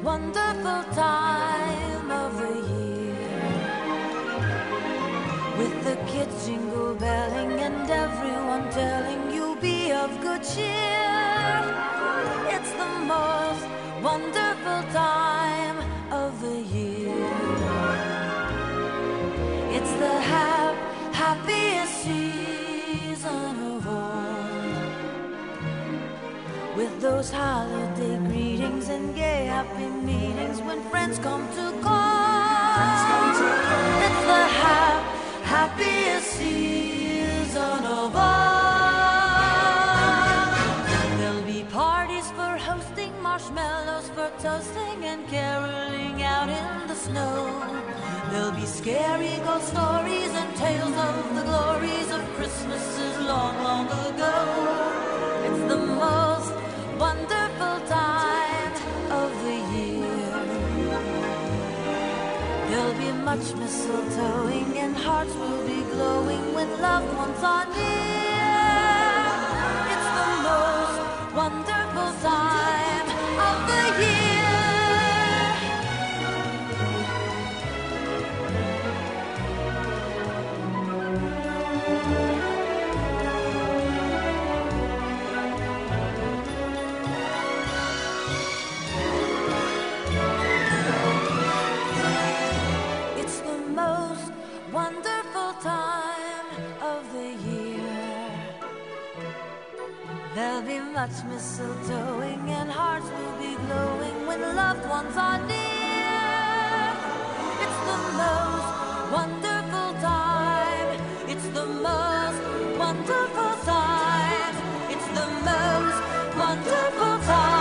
wonderful time of the year, with the kids jingle belling and everyone telling you be of good cheer. It's the most wonderful time of the year. It's the happiest season of all, with those holiday greetings and gay happy meetings when friends come to call. It's the happiest season of all. There'll be parties for hosting, marshmallows for toasting, and caroling out in the snow. There'll be scary ghost stories and tales of the glories of Christmases long, long ago. It's the most wonderful time of the year. There'll be much mistletoeing and hearts will be glowing when loved ones are near. It's the most wonderful time of the year. Wonderful time of the year. There'll be much mistletoeing and hearts will be glowing when loved ones are near. It's the most wonderful time. It's the most wonderful time. It's the most wonderful time.